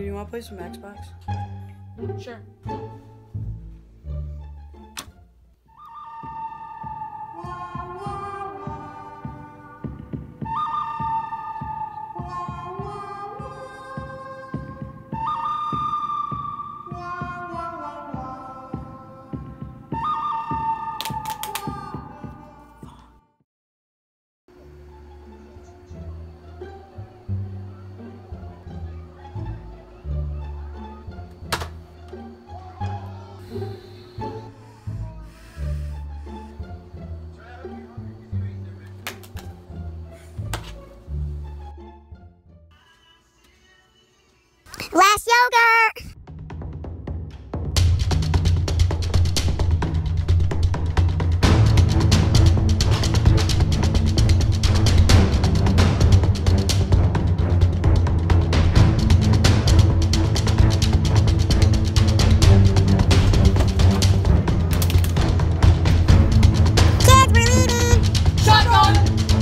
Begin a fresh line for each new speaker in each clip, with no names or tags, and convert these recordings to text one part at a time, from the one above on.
you want to play some Xbox?
Sure.
Last yogurt! Kids, we're leaving!
Shotgun!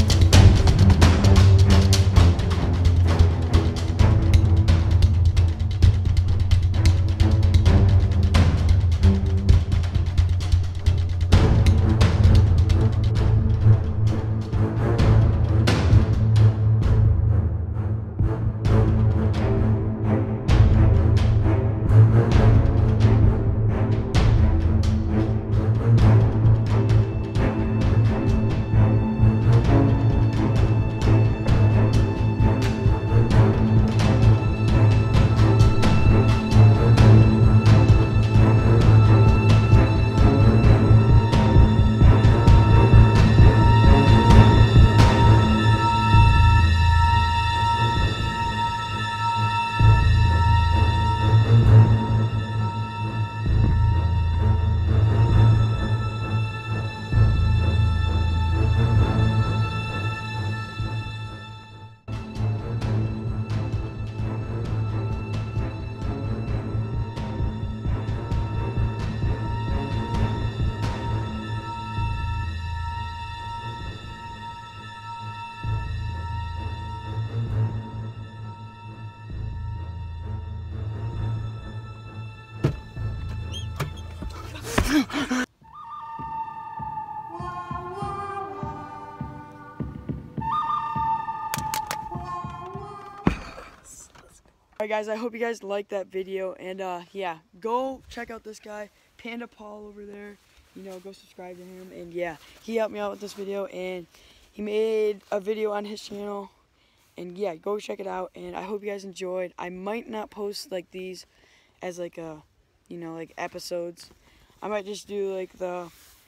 Alright guys, I hope you guys liked that video, and yeah, go check out this guy, Panda Paul over there. You know, go subscribe to him, and yeah, he helped me out with this video, and he made a video on his channel, and yeah, go check it out, and I hope you guys enjoyed. I might not post like these as like a, you know, like episodes. I might just do like the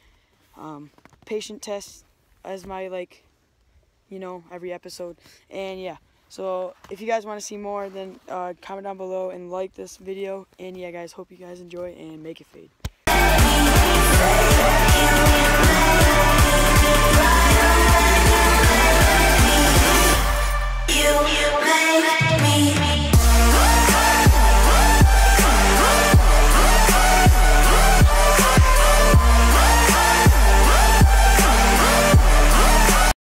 patient test as my, like, you know, every episode, and yeah. So if you guys want to see more, then comment down below and like this video. And yeah guys, hope you guys enjoy, and make it fade.